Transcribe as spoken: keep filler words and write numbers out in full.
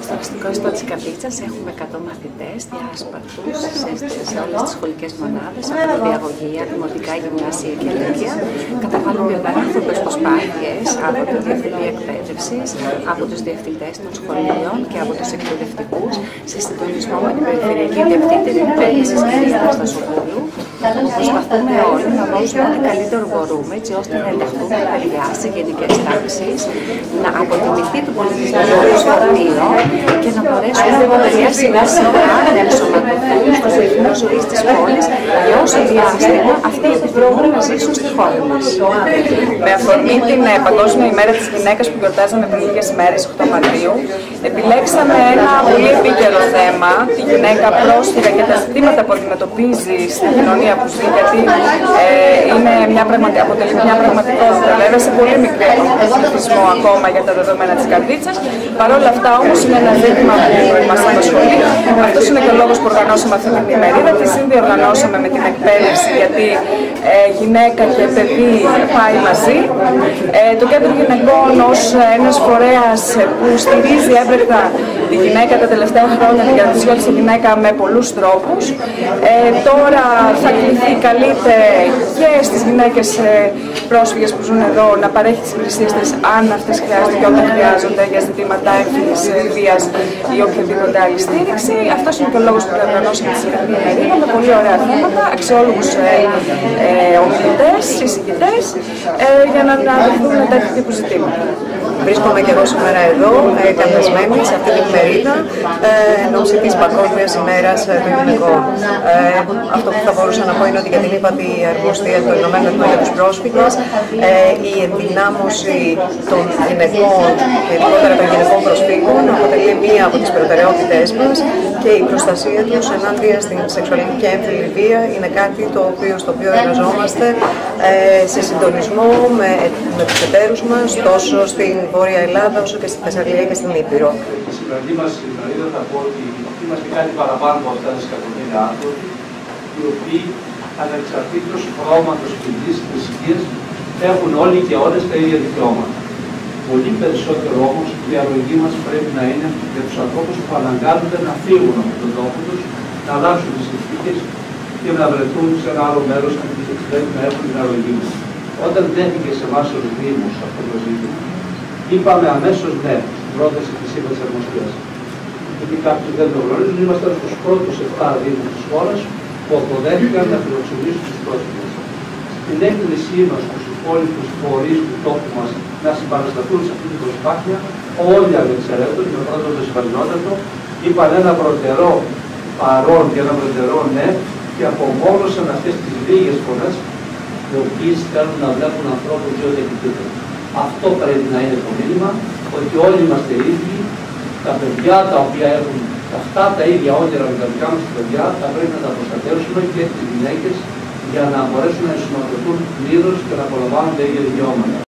Στο Αστικό Ιστό της Καρδίτσας έχουμε εκατό μαθητές διάσπαρτους σε όλες τις σχολικές μονάδες, από παιδαγωγία, δημοτικά, γυμνάσια και λύκεια. Καταβάλουμε υπεράνθρωπες προσπάθειες από τη Διευθυντή Εκπαίδευσης, από τους διευθυντές των σχολείων και από τους εκπαιδευτικούς, σε συντονισμό με την Περιφερειακή Διευθύντρια Εκπαίδευσης κ. Στασοπούλου. Προσπαθούμε όλοι να δώσουμε ό,τι καλύτερο μπορούμε, έτσι ώστε να ενταχθούν τα παιδιά σε γενικές τάξεις, να αποτιμηθεί το πολιτισμικό του φορτίο και να μπορέσουν τα παιδιά σιγά σιγά να ενσωματωθούν στους ρυθμούς ζωής της πόλης για όσο διάστημα αυτοί επιθυμούν να ζήσουν στη χώρα μας. Με αφορμή την Παγκόσμια ημέρα της γυναίκας που γιορτάζαμε πριν λίγες ημέρες, οκτώ Μαρτίου, επιλέξαμε ένα πολύ επίκαιρο θέμα, τη γυναίκα πρόσφυγα και τα ζητήματα που αντιμετωπίζει στην κοινωνία που ζει, γιατί ε, είναι μια πραγματι... αποτελεί μια πραγματικότητα, βέβαια σε πολύ μικρό πληθυσμό ακόμα για τα δεδομένα της Καρδίτσας. Παρ' όλα αυτά όμως είναι ένα ζήτημα που μας απασχολεί. Αυτός είναι και ο λόγος που οργανώσαμε αυτή την ημερίδα. Τη συνδιοργανώσαμε με την εκπαίδευση, γιατί ε, γυναίκα και παιδί πάει μαζί. Ε, το Κέντρο Γυναικών ως ένας φορέας που στηρίζει έμπρεκτα τη γυναίκα τα τελευταία χρόνια, την κρατησιό της γυναίκα με πολλούς τρόπους. Ε, τώρα θα κληθεί, καλείται και στις γυναίκες πρόσφυγες που ζουν εδώ να παρέχει τις υπηρεσίες της αν αυτές χρειάζονται και όταν χρειάζονται για ζητήματα έμφυλης βίας ή οποιοδήποτε άλλη στήριξη. Αυτός είναι και ο λόγος που διοργανώσαμε τη σημερινή ημερίδα με πολύ ωραία θέματα, αξιόλογους ε, ε, ομιλητές, συζητητές ε, για να αναδεχθούν τέτοιου τύπου ζητήματα. Βρίσκομαι και εγώ σήμερα εδώ, ε, καλεσμένη σε αυτή την ημερίδα ε, εν ώψη της Παγκόσμιας ημέρας ε, των γυναικών. Ε, αυτό που θα μπορούσα να πω είναι ότι για την ύπατη αρμοστία των Ηνωμένων Εθνών για τους πρόσφυγες, ε, η ενδυνάμωση των γυναικών, ειδικότερα των γυναικών προσφύγων, αποτελεί μία από τις προτεραιότητές μας και η προστασία τους ενάντια στην σεξουαλική και έμφυλη βία είναι κάτι το οποίο, στο οποίο εργαζόμαστε ε, σε συντονισμό με, με τους εταίρους μας, τόσο στην Βόρεια Ελλάδα όσο και στη Θεσσαλία και στην Ήπειρο. Στη σημερινή μας ημερίδα θα πω ότι είμαστε κάτι παραπάνω από αυτά τα εκατομμύρια άνθρωποι, οι οποίοι ανεξαρτήτως χρώματος, φυλής, θρησκείας έχουν όλοι και όλες τα ίδια δικαιώματα. Πολύ περισσότερο όμως η διαλογή μας πρέπει να είναι για τους ανθρώπους που αναγκάζονται να φύγουν από τον τόπο τους, να αλλάξουν τις συνθήκες και να βρεθούν σε ένα άλλο μέρος να πρέπει να έχουν την διαλογή μας. Όταν τέθηκε σε εμάς ως Δήμους αυτό το ζήτημα, είπαμε αμέσως ναι στην πρόταση της ύπατης αρμοστίας. Γιατί κάποιοι δεν το γνωρίζουν, ήμασταν στους πρώτους επτά Δήμους της χώρας που αποδέχτηκαν να φιλοξενήσουν τους πρόσφυγες. Στην έκκλησή μας στους υπόλοιπους φορείς του τόπου μας να συμπαρασταθούν σε αυτή την προσπάθεια, όλοι ανεξαιρέτως, με πρώτο το συμπαρινότατο, είπαν ένα προτερό παρόν και ένα προτερό ναι και απομόνωσαν αυτές τις λίγες φωνές οι οποίες θέλουν να βλέπουν ανθρώπους ζώντας επιτύπου. Αυτό πρέπει να είναι το μήνυμα, ότι όλοι είμαστε ίδιοι, τα παιδιά τα οποία έχουν αυτά τα ίδια όνειρα με τα δικά μας παιδιά, θα πρέπει να τα προστατεύσουμε και τις γυναίκες για να μπορέσουν να ενσωματωθούν πλήρως και να απολαμβάνουν τα ίδια δικαιώματα.